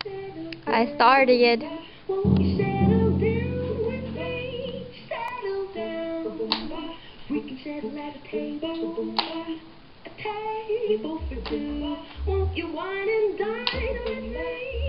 I started. Won't you settle down with me? Settle down. We can settle at a table for two. Won't you wine and dine with me?